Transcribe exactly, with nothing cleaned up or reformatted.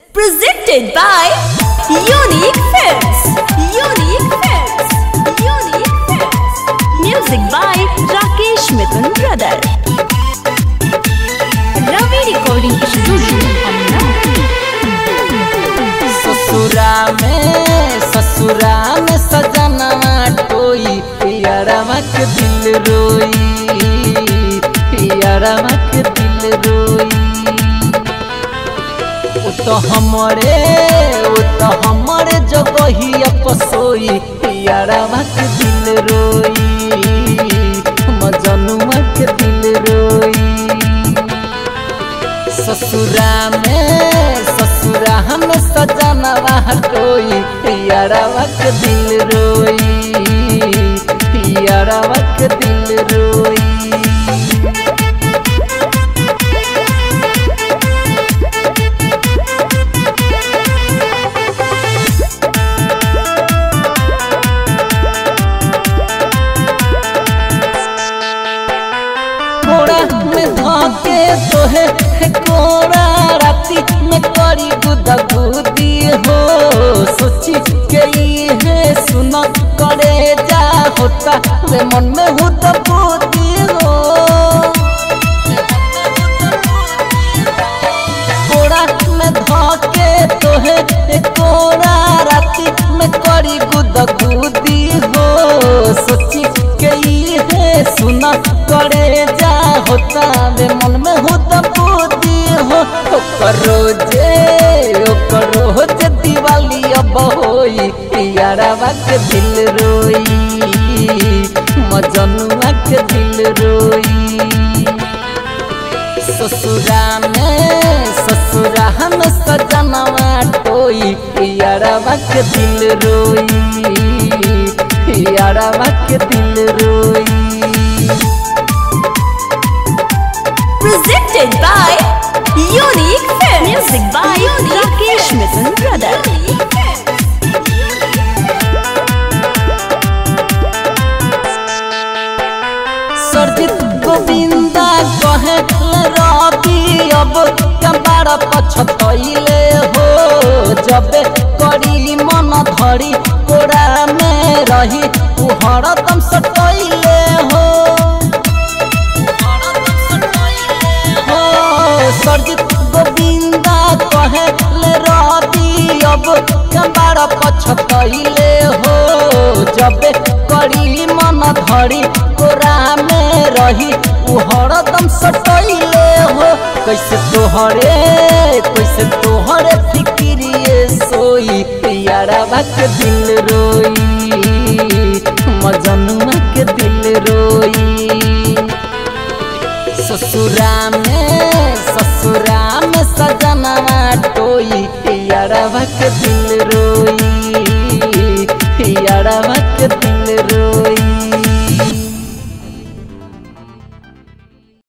Presented by Unique Films. Unique Films. Unique Films. Music by Rakesh Mithun Brother. Ravi Recording Studio. ससुरा में ससुरा में सजना टोई यारवा के दिल रोई यारवा के दिल रोई। वो तो हमारे वो तो हमारे जगहिया पसोई यारवा के दिल रोई मजनुआ के दिल रोई। ससुरा में ससुरा हम सजना टोई यारवा के दिल रोई यारवा के दिल रोई। में धोके तोहे कोरा राती में करी गुदा गुदी हो सोची गई है सुना करे जा होता वे मन में होता बुद्धि हो। कोरा में धोके तोहे कोरा राती में करी गुदा गुदी हो सोची गई है सुना करे जा होता वे मन में होता बुद्धि हो। रोजे रोजे दिवाली अब होई यारवा के दिल रोई मजनुआ के दिल रोई। ससुरा में ससुरा हम सजना टोई यारवा के दिल रोई यारवा के दिल रोई। Presented by Unique Films. Music by Rakesh Mithun Brother. Sarjit Govinda कहे रवि अब कबाड़ पछतैले हो जबे करी मन धरी कोरा में रही तू हरदम सटैले हो। सरजित गोविंदा कहे रवि अब कबाड़ पछतैले हो जबे करी मन धरी कोरा में रही उ हरदम सटैले हो। कैसे तोहरे कैसे तोहरे फिक्रिए सोई यारवा के दिल रोई मजनुआ के दिल रोई। ससुरा में ससुरा में सजना टोई यारवा के दिल